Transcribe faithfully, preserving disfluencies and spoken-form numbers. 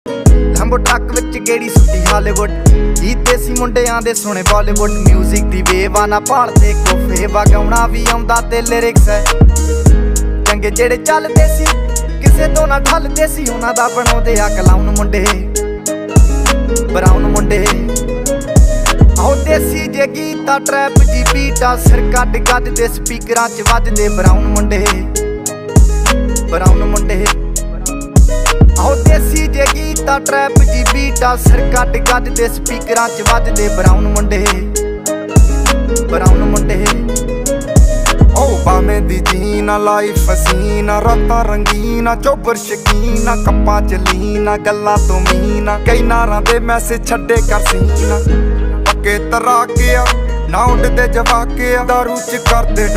लंबो ट्रक विच गेड़ी सुट्टी हालीवुड गीत देसी मुंडियां दे सुने बॉलीवुड म्यूजिक दी वेव ना भालदे कोफे वगाउणा भी आउंदा ते लिरिक्स है चंगे जेड़े चलदे सी किसे तो ना ठलदे सी उन्हां दा बनाउंदे आ क्लाउन मुंडे ब्राउन मुंडे आओ देसी जे गीता ट्रैप जी बीटा सिर कट गददे स्पीकरां च वजदे ब्राउन मुंडे ब्राउन मुंडे आओ देसी जे गीता ट्रैप जी बीटा सिर कट गददे स्पीकरां च वजदे ब्राउन मुंडे ब्राउन मुंडे ओ बामे दी जीना लाइफ हसीना रातां रंगीना चोबर शकीना कप्पां च लीना गल्लां तो मीना कई नारां दे मैसेज छड्डे कर सीना पक्के तराके आ ना उडदे जवाके दारू च करदे